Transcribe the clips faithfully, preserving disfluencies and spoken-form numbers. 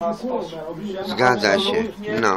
Zgadza się, no.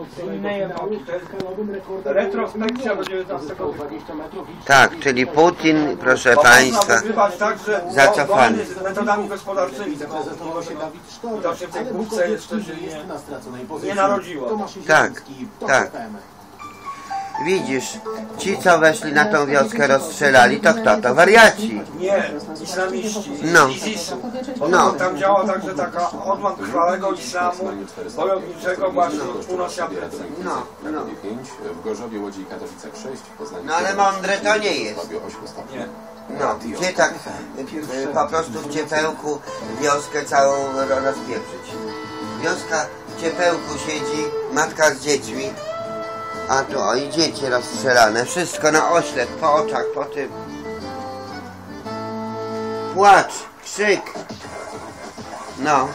Retrospekcja do dziewiętnastego wieku. Tak, czyli Putin, proszę Państwa, Tak, że zacofany. metodami gospodarczymi. Widocznie w tej kłódce jeszcze się nie, nie narodziło. Tak, tak. Widzisz, ci co weszli na tą wioskę rozstrzelali, to kto? To wariaci. Nie, islamiści, No. ISIS-u. No. Tam działa także taka odłam trwałego islamu, bojowniczego właśnie w północy Afryce. No, no. W Gorzowie, Łodzi i Katowicach sześć, w Poznaniu No ale mądre to nie jest. Nie. No, gdzie tak y, po prostu w ciepełku wioskę całą ro- rozpieprzyć. Wioska w ciepełku siedzi, matka z dziećmi, a tu o i dzieci rozstrzelane, wszystko na oślep, po oczach, po tym. Płacz, krzyk. No.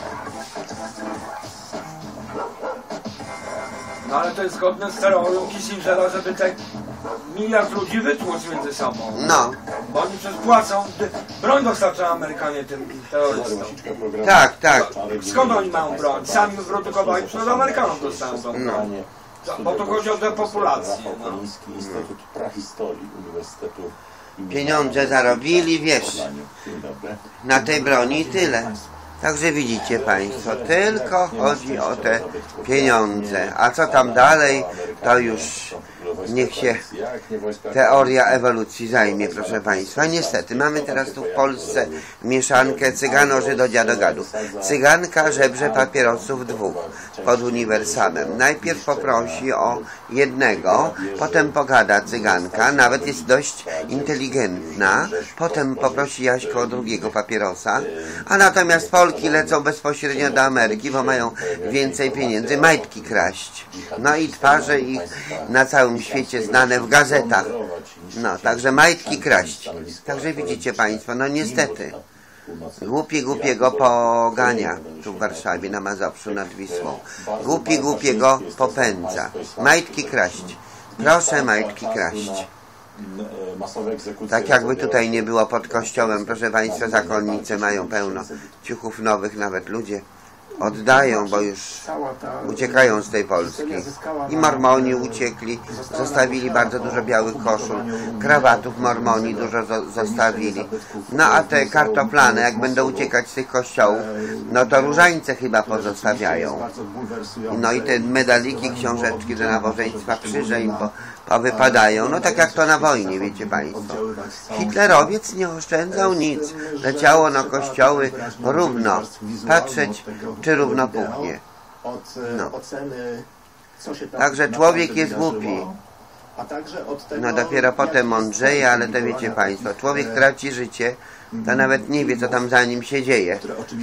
No ale to jest zgodne z teorią Kissingera, żeby ten miliard ludzi wytłuc między sobą. No. Bo oni przecież płacą, broń dostarczają Amerykanie tym terrorystom. Tak, tak. Skąd oni mają broń? Sami wyprodukowali, przecież od Amerykanów dostają tą No. broń. Bo to chodzi o depopulację. No. Instytut Prahistorii Uniwersytetu. Pieniądze zarobili, wiesz, na tej broni i tyle. Także widzicie Państwo, tylko chodzi o te pieniądze. A co tam dalej, to już niech się teoria ewolucji zajmie, proszę Państwa. Niestety, mamy teraz tu w Polsce mieszankę cygano-żydo-dziadogadów. Cyganka żebrze papierosów dwóch pod uniwersamem. Najpierw poprosi o jednego, potem pogada cyganka, nawet jest dość inteligentna, potem poprosi Jaśko o drugiego papierosa, a natomiast Polki lecą bezpośrednio do Ameryki, bo mają więcej pieniędzy, majtki kraść. No i twarze ich na całym świecie znane w gazetach. No, także majtki kraść. Także widzicie Państwo, no niestety. Głupi głupiego pogania tu w Warszawie, na Mazowszu, nad Wisłą. Głupi głupiego popędza. Majtki kraść. Proszę majtki kraść. Tak jakby tutaj nie było pod kościołem, proszę Państwa, zakonnice mają pełno ciuchów nowych, nawet ludzie oddają, bo już uciekają z tej Polski. I mormoni uciekli, zostawili bardzo dużo białych koszul, krawatów mormoni dużo zostawili. No a te kartoplane, jak będą uciekać z tych kościołów, no to różańce chyba pozostawiają. No i te medaliki, książeczki do nabożeństwa, krzyże im po, powypadają. No tak jak to na wojnie, wiecie Państwo. Hitlerowiec nie oszczędzał nic. Leciało na kościoły równo. Patrzeć, czy równo puchnie. No. Także człowiek jest głupi. No dopiero potem mądrzeje, ale to wiecie Państwo, człowiek traci życie, to nawet nie wie, co tam za nim się dzieje.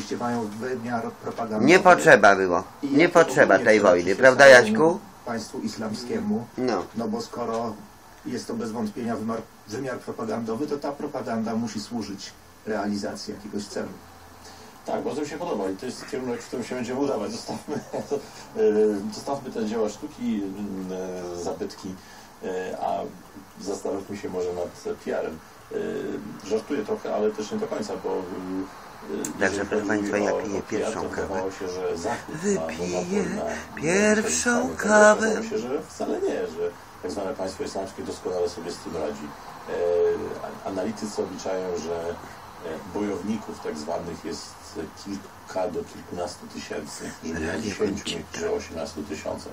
Nie potrzeba było. Nie potrzeba tej wojny, prawda Jaśku? Państwu islamskiemu, no. no bo skoro jest to bez wątpienia wymiar, wymiar propagandowy, to ta propaganda musi służyć realizacji jakiegoś celu. Tak, bardzo mi się podoba i to jest kierunek, w którym się będziemy udawać. Zostawmy, zostawmy te dzieła sztuki, zabytki, a zastanówmy się może nad P R-em. Żartuję trochę, ale też nie do końca, bo Także proszę Państwa, ja piję pierwszą kawę. Wypiję pierwszą kawę. Wydawało się, że wcale nie, że tak zwane państwo islamskie doskonale sobie z tym radzi. Analitycy obliczają, że bojowników tak zwanych jest kilka do kilkunastu tysięcy, że nie dziesięciu, niektórzy osiemnastu tysiącach.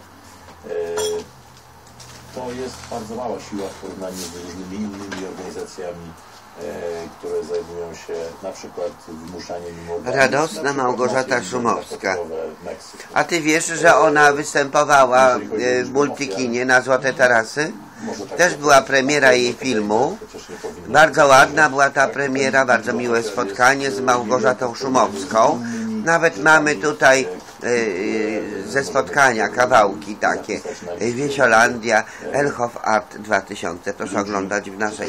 To jest bardzo mała siła w porównaniu z różnymi innymi organizacjami, które zajmują się na przykład wymuszaniem morderstw. Radosna Małgorzata Szumowska. A ty wiesz, że ona występowała w Multikinie na Złote Tarasy? Też była premiera jej filmu. Bardzo ładna była ta premiera, bardzo miłe spotkanie z Małgorzatą Szumowską. Nawet mamy tutaj yy, ze spotkania kawałki takie. Wiesiolandia, Elhof Art dwa tysiące. Proszę oglądać w naszej.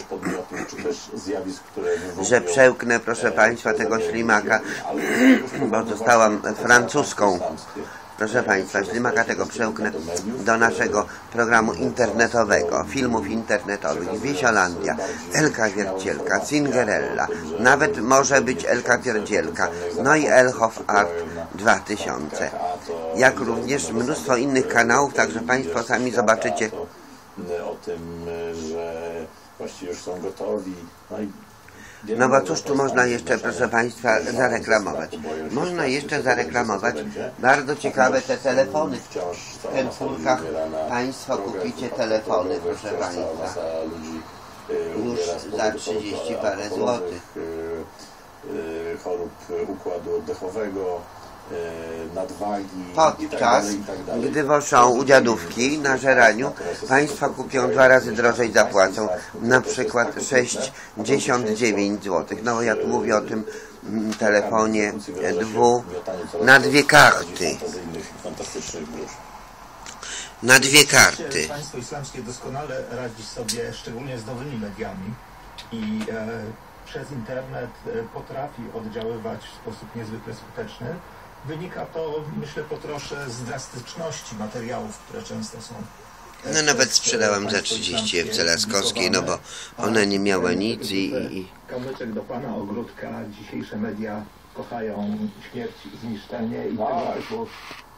Że przełknę, proszę Państwa, tego ślimaka, bo zostałam francuską. Proszę Państwa, ślimaka tego przełknę do naszego programu internetowego, filmów internetowych. Wiesiolandia, Elka Wiercielka, Cinderella, nawet może być Elka Pierdzielka, no i Elhof Art dwa tysiące. jak również mnóstwo innych kanałów, także Państwo sami zobaczycie. O tym, że właściwie już są gotowi. No, i no bo cóż tu można jeszcze, proszę Państwa, zareklamować? Można jeszcze zareklamować bardzo ciekawe te telefony. W Carrefourkach Państwo kupicie telefony, proszę Państwa. Już za trzydzieści parę złotych. Chorób układu oddechowego, nadwagi, podczas i tak dalej, gdy woszą u dziadówki na żeraniu, Państwo kupią dwa razy drożej, zapłacą na przykład sześćdziesiąt dziewięć złotych. No bo ja tu mówię o tym telefonie dwu na dwie karty. Na dwie karty. Państwo islamskie doskonale radzi sobie szczególnie z nowymi mediami i e, przez internet potrafi oddziaływać w sposób niezwykle skuteczny. Wynika to, myślę, po trosze z drastyczności materiałów, które często są. No nawet sprzedałam za trzydzieści F C Laskowskiej, no bo ona nie miała nic i... i... Kamyczek do Pana Ogródka, dzisiejsze media kochają śmierć i zniszczenie i tego typu...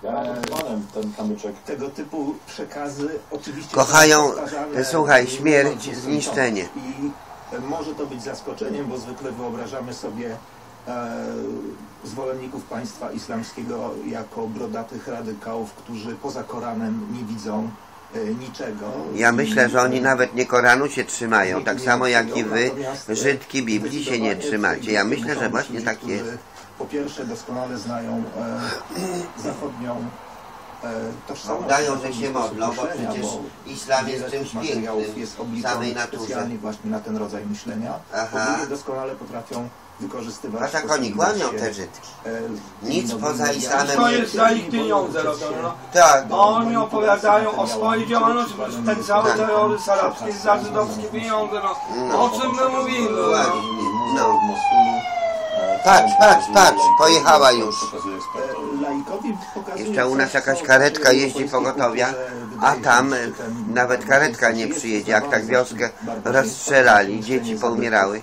ten kamyczek. Tego typu przekazy oczywiście kochają, słuchaj, śmierć, zniszczenie. I może to być zaskoczeniem, bo zwykle wyobrażamy sobie e, zwolenników państwa islamskiego jako brodatych radykałów, którzy poza Koranem nie widzą e, niczego. Ja myślę, że oni nawet nie Koranu się trzymają, tak samo jak i wy, Żydki, Biblii się nie trzymacie. Ja myślę, że właśnie tak jest. Po pierwsze doskonale znają e, zachodnią e, tożsamość. Udają, że się modlą, bo przecież islam jest czymś pięknym w samej naturze. Specjalnie właśnie na ten rodzaj myślenia. Aha. Po drugie doskonale potrafią wykorzystywać... A tak oni kłamią te Żydki. E, Nic poza islamem to nie... jest za ich pieniądze robione. No. Tak. Oni opowiadają o swojej działalności, bo ten cały terroryzm arabski jest za żydowskie pieniądze. No. No. O czym my mówimy? No. Ładnie, no. Patrz, patrz, patrz, pojechała już. Jeszcze u nas jakaś karetka jeździ pogotowia, a tam nawet karetka nie przyjedzie, jak tak wioskę rozstrzelali, dzieci poumierały.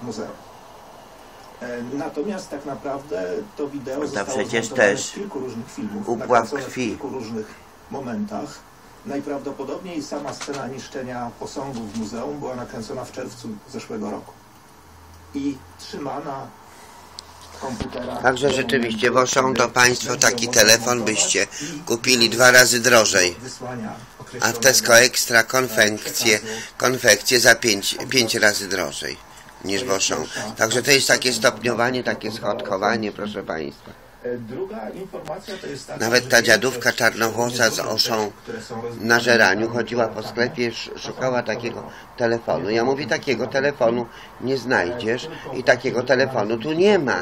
Natomiast tak naprawdę to wideo to zostało przecież zmontowane też w kilku różnych filmów, upław nakręcone w krwi. kilku różnych momentach. Najprawdopodobniej sama scena niszczenia posągu w muzeum była nakręcona w czerwcu zeszłego roku i trzymana w komputerach. Także rzeczywiście, bo są to Państwo taki telefon byście kupili dwa razy drożej, a w Tesco Extra konfekcje, konfekcje za pięć, pięć razy drożej niż Boszą. Także to jest takie stopniowanie, takie schodkowanie, proszę Państwa. Druga informacja to jest taka, nawet ta dziadówka czarnowłosa z oszą na żeraniu chodziła po sklepie, szukała takiego telefonu. Ja mówię, takiego telefonu nie znajdziesz i takiego telefonu tu nie ma.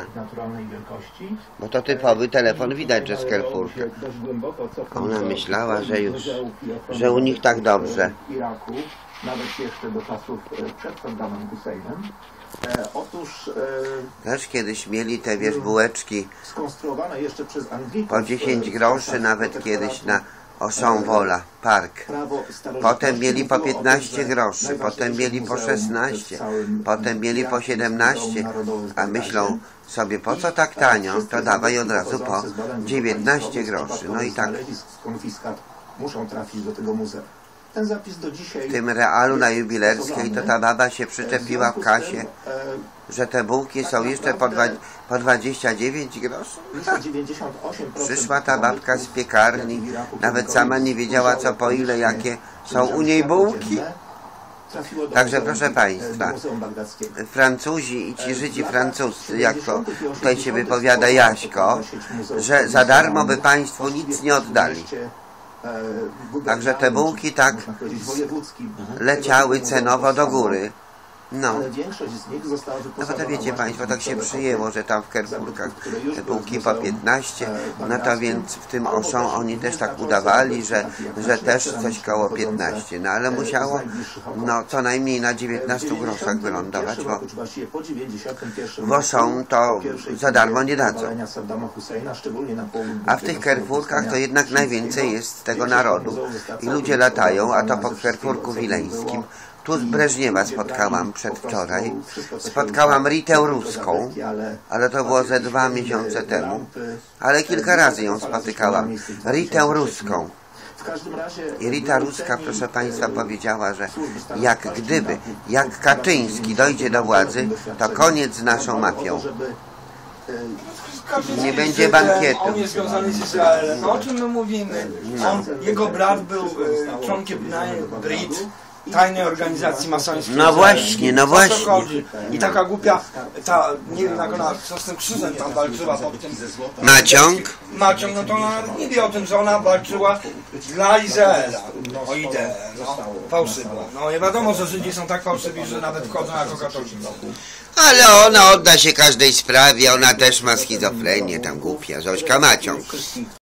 Bo to typowy telefon, widać, że z Carrefourka. Ona myślała, że już, że u nich tak dobrze. Nawet jeszcze do czasów przed Saddamem Husseinem. E, otóż e, też kiedyś mieli te, wiesz, bułeczki skonstruowane jeszcze przez Anglików, po dziesięć groszy, nawet kiedyś na Oszą Wola Park. Potem mieli po piętnaście groszy, potem mieli po szesnaście, potem mieli po siedemnaście, a myślą sobie, po co tak tanio, to dawaj od razu po dziewiętnaście groszy. No i tak muszą trafić do tego muzeum. Ten zapis do dzisiaj... W tym Realu na Jubilerskiej to ta baba się przyczepiła w kasie, że te bułki są jeszcze po, dwa, po dwadzieścia dziewięć groszy. Przyszła ta babka z piekarni, nawet sama nie wiedziała, co po ile, jakie są u niej bułki. Także proszę Państwa, Francuzi i ci Żydzi francuscy, jak to tutaj się wypowiada Jaśko, że za darmo by Państwu nic nie oddali. Także te bułki tak leciały cenowo do góry. No, no bo to wiecie Państwo, tak się przyjęło, że tam w Carrefourkach te bułki po piętnaście, no to więc w tym Auchan oni też tak udawali, że, że też coś koło piętnaście, no ale musiało no co najmniej na dziewiętnastu groszach wylądować, bo w Auchan to za darmo nie dadzą. A w tych Carrefourkach to jednak najwięcej jest tego narodu i ludzie latają, a to po Carrefourku wileńskim Tu z Breżniewa spotkałam przedwczoraj. Spotkałam Ritę Ruską, ale to było ze dwa miesiące temu. Ale kilka razy ją spotykałam. Ritę Ruską. I Rita Ruska, proszę Państwa, powiedziała, że jak gdyby, jak Kaczyński dojdzie do władzy, to koniec z naszą mafią. Nie będzie bankietu. On jest związany z Izraelem. No o czym my mówimy? On, jego brat był e, członkiem Brit, tajnej organizacji masońskiej. No właśnie, no właśnie. I taka głupia, ta, nie wiem jak ona, co z tym krzyżem tam walczyła pod tym. Naciąg? Naciąg, no to ona nie wie o tym, że ona walczyła dla Izraela. O ideę, no. Fałszywa. No nie wiadomo, że Żydzi są tak fałszywi, że nawet wchodzą jako katolicy. Ale ona odda się każdej sprawie, ona też ma schizofrenię, tam głupia Zośka Naciąg.